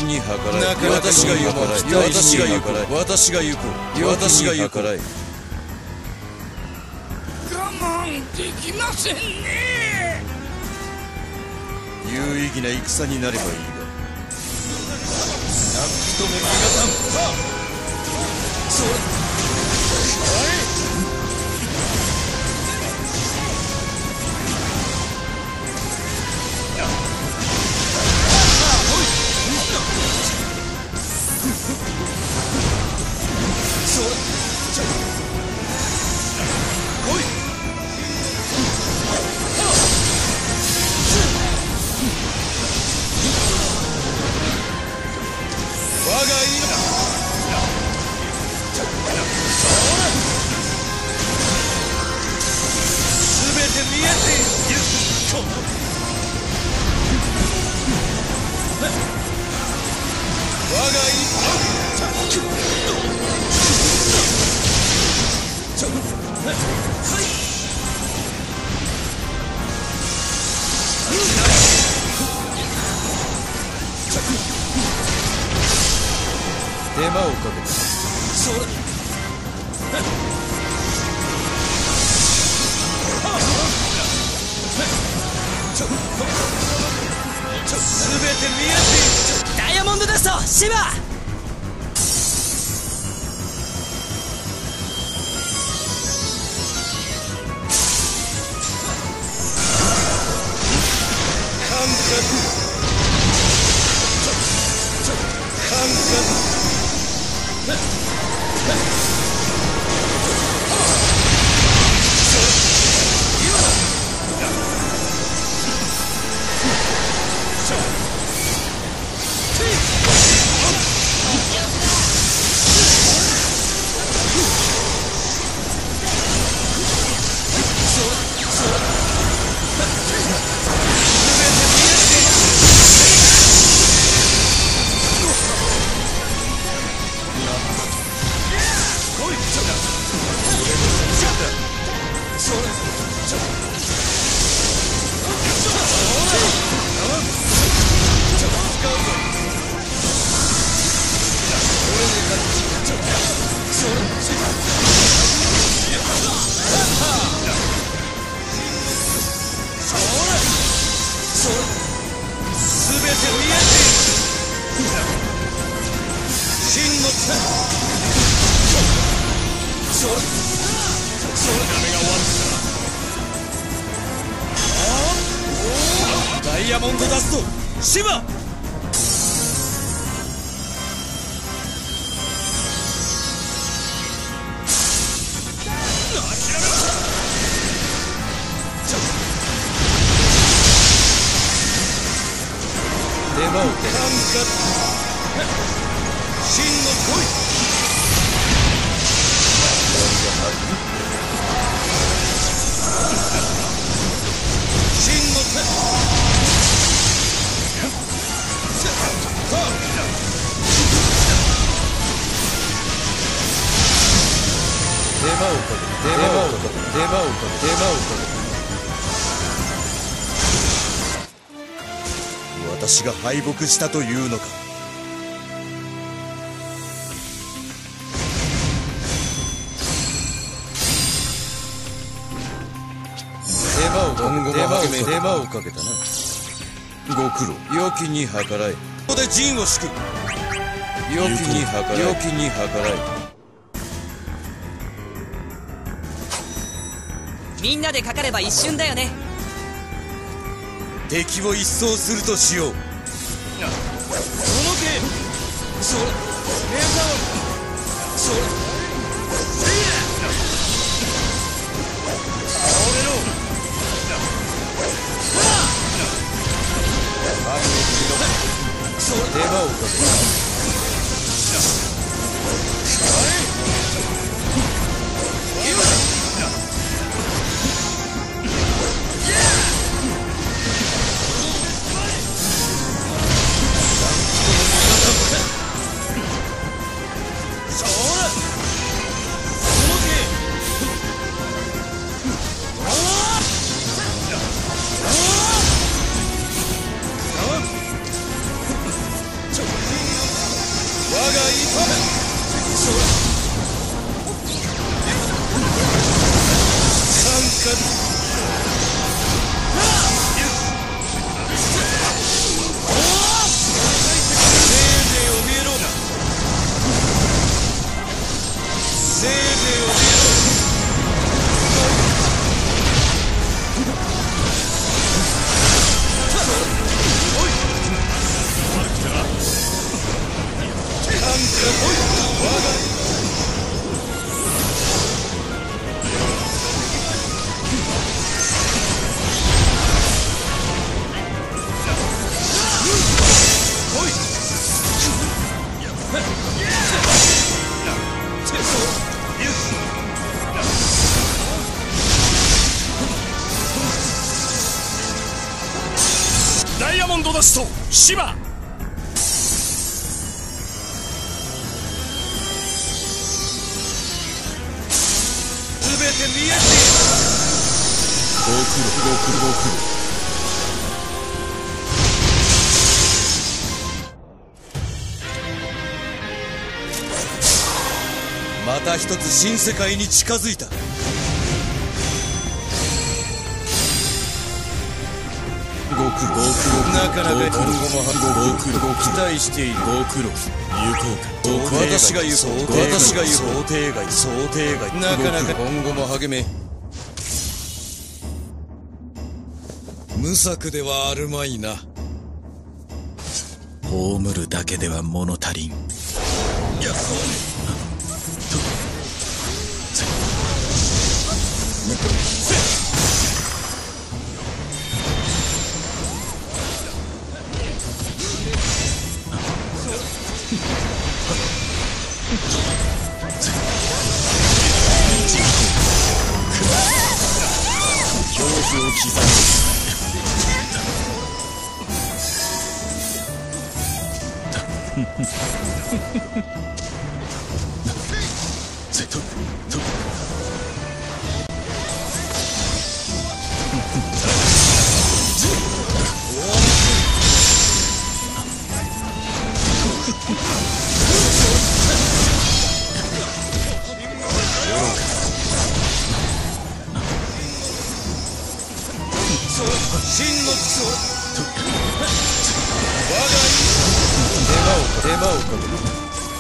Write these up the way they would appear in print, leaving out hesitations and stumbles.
に計らい。私が行く。私が行く。私が行く。私が行く。我慢できませんね。 有意義な戦になればいいが、なくとも皆さん、さあ、それ、手間をかけた。それ、全て見えている。 ダイヤモンドダストシバ。ダイヤモンドダストシバ。手間をかけた。真の恋。真の手。手間をかけた。手間をかけた。手間をかけた。手間をかけた。私が敗北したというのか。手間をかけたな。ご苦労。良きに計らい。ここで陣を敷く。良きに計らい。良きに計らい。 みんなでかかれば一瞬だよね。 敵を一掃するとしよう。そのけ。それ。それ。手間をかけた。 ダイヤモンドダスト芝。 全て見えている。 ご苦労。 また一つ新世界に近づいた。ご苦労。なかなか今後も期待している。 ご苦労。行こうか。 私が行こう。 想定外。 なかなか今後も励め。無策ではあるまいな。 葬るだけでは物足りん。恐怖を刻む。 真の基礎。我が手間をかける。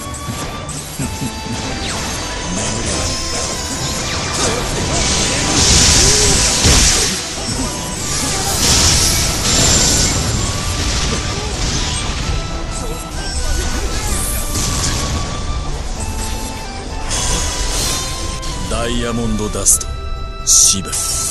ダイヤモンドダスト芝。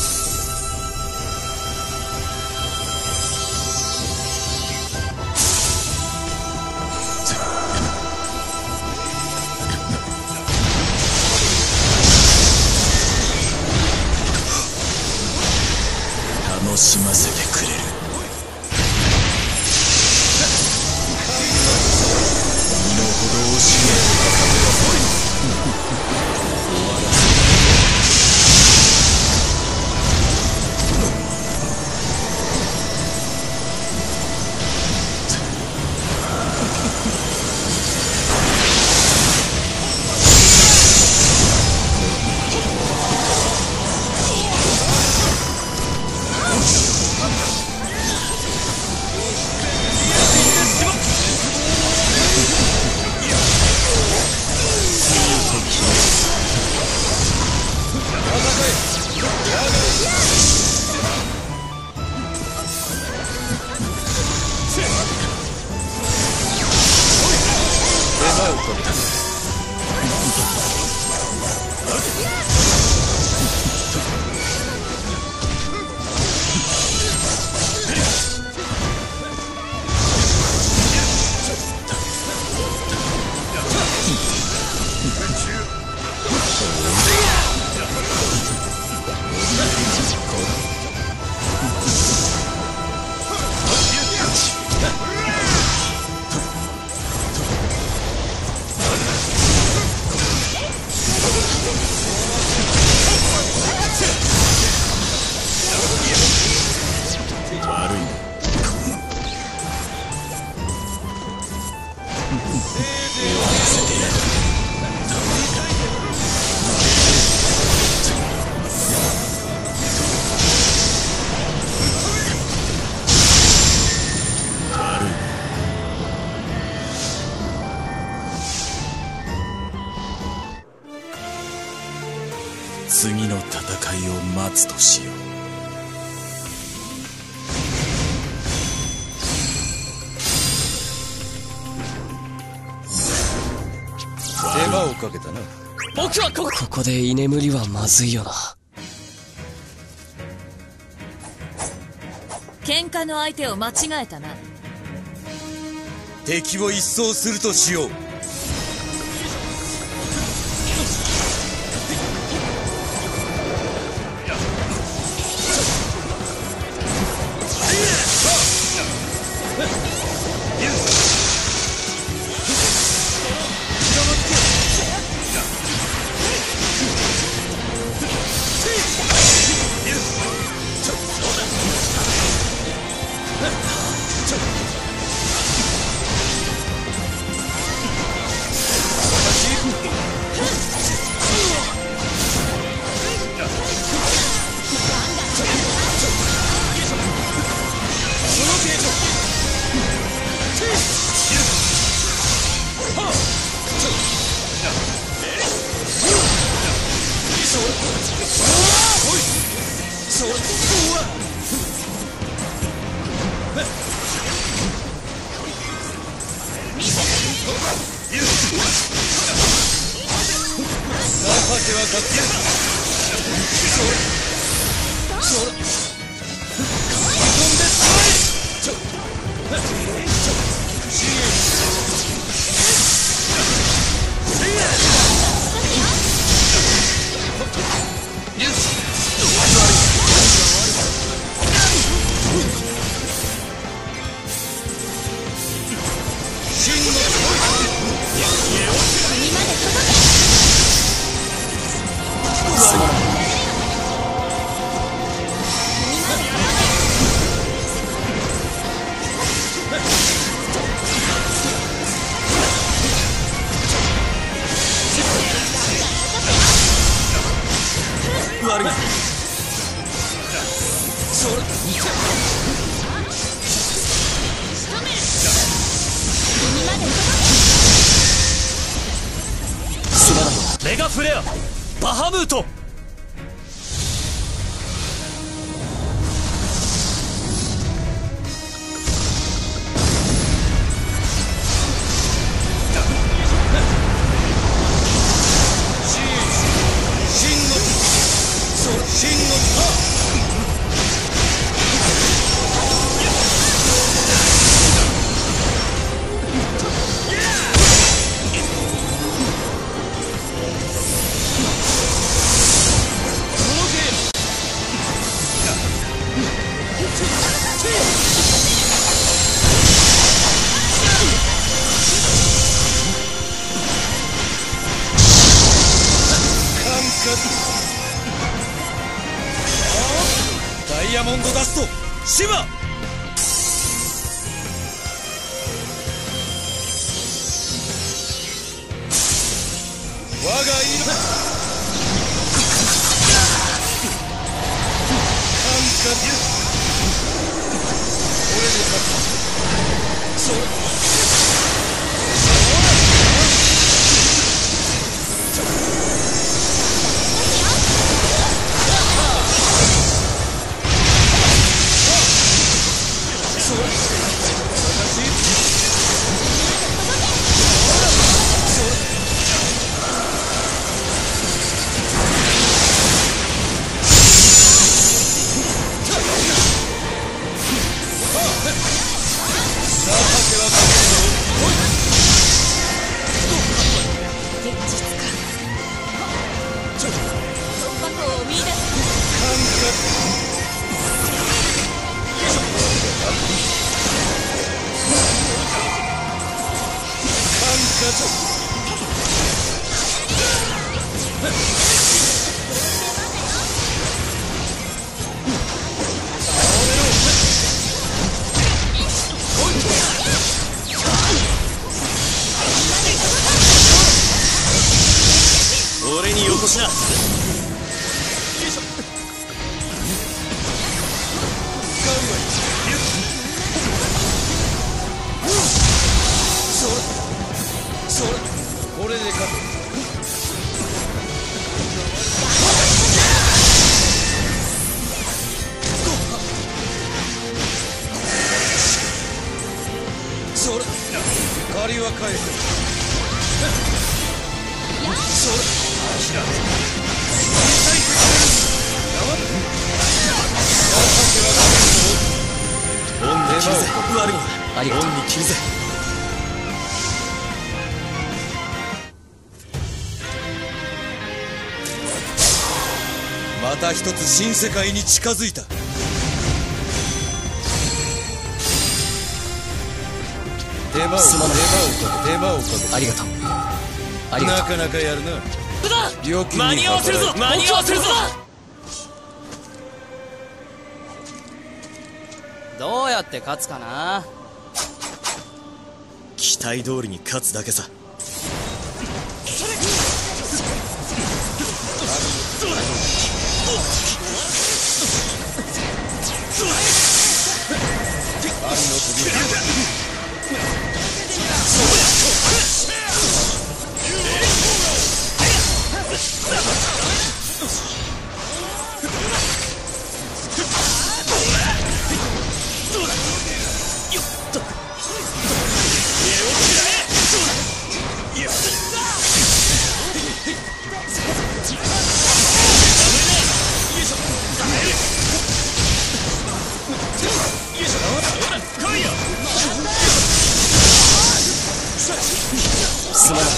楽しませてくれる。身の程を知れ。終わらせる。 次の戦いを待つとしよう。 手間をかけたな。 僕はここで居眠りはまずいよな。 喧嘩の相手を間違えたな。 敵を一掃するとしよう。 メガフレアバハムート。 ダイヤモンドダストシバ。我が命感化俺で勝つ。それこしな。 それこれで勝つ。それ借りは返せ。それ恩に切るぜ。悪いな。ありがとう。恩に切るぜ。 また一つ新世界に近づいた。手間をかけありがとう。ありがとう。 なかなかやるな。良きに間に合わせるぞ。間に合わせるぞ。 どうやって勝つかな。 期待通りに勝つだけさ。すまない。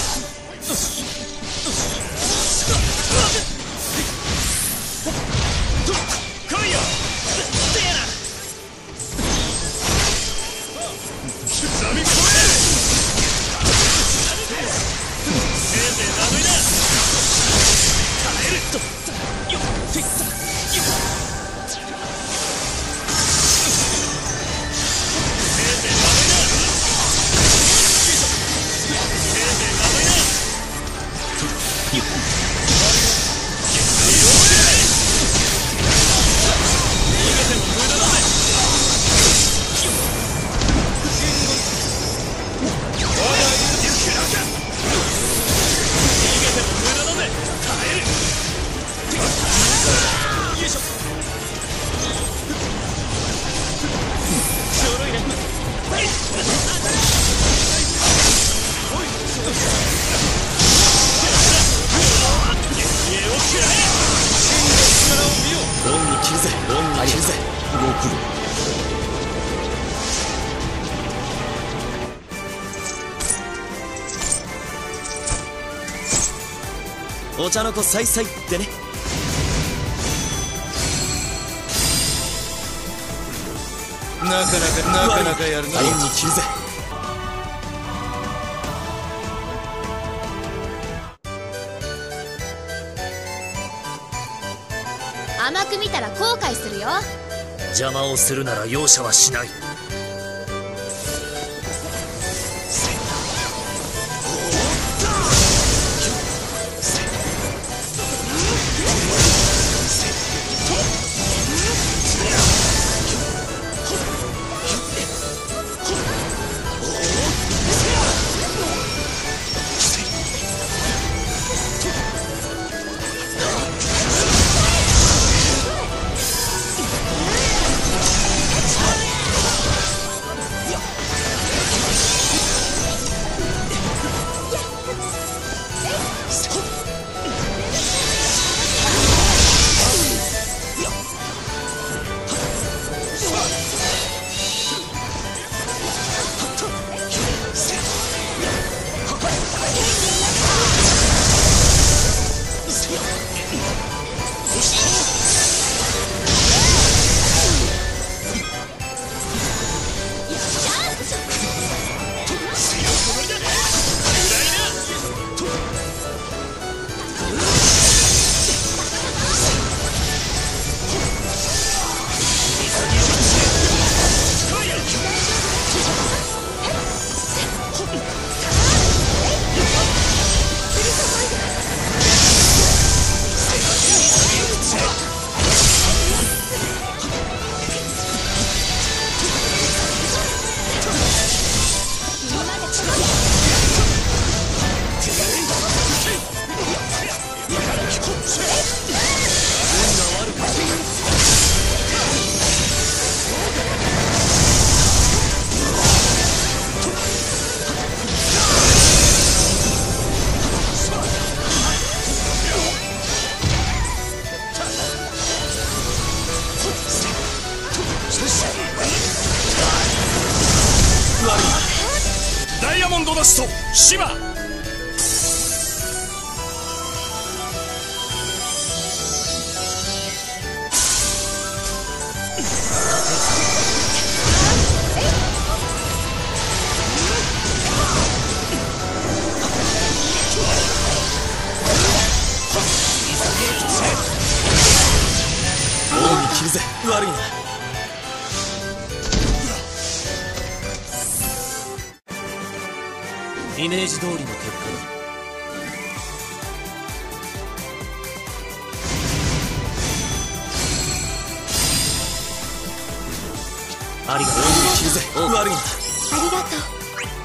お茶の子さいさいってね。 なかなかやるな。 恩に切るぜ。 甘く見たら後悔するよ。 邪魔をするなら容赦はしない。 芝王に切るぜ。悪いな。イメージ通りの結果だ。ありがとう。切るぜ。悪いな。